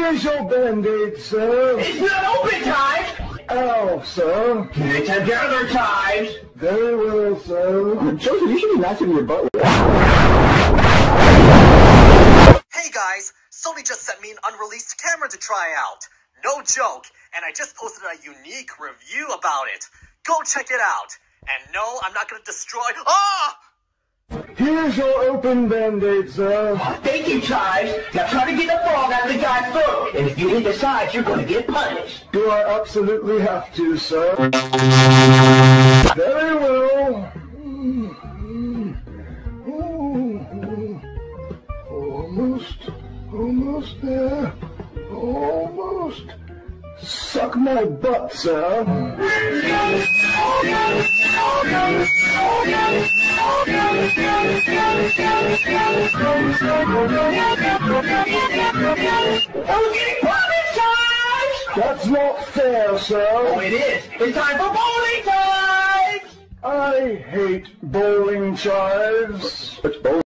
Here's your Band-Aid, sir. It's not open time! Ow, sir. It's another time! Very well, sir. Joseph, you should be nicer to your butler. Hey guys, Sony just sent me an unreleased camera to try out. No joke, and I just posted a unique review about it. Go check it out. And no, I'm not gonna destroy— Ah! Here's your open Band-Aid, sir. Thank you, Chives. Now try to get the frog out of the guy's throat. And if you hit the sides, you're going to get punished. Do I absolutely have to, sir? Very well. Almost there. Almost. Suck my butt, sir. That's not fair, sir. Oh, it is. It's time for bowling time! I hate bowling chives. It's bowling.